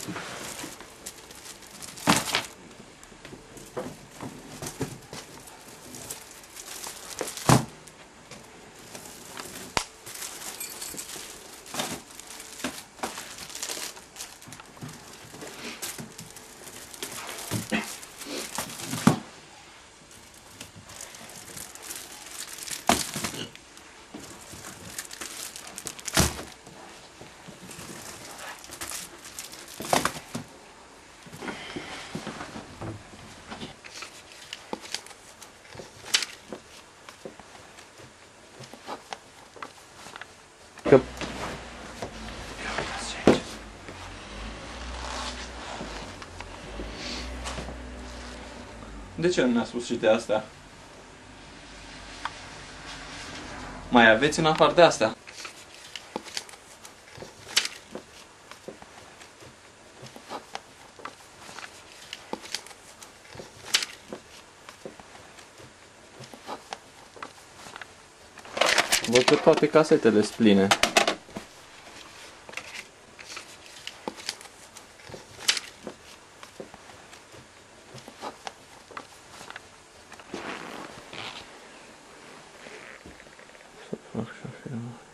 Că... De ce nu ne-a spus și de astea? Mai aveți în afară de astea? Văd că toate casetele sunt pline. Să fac și-o firmă.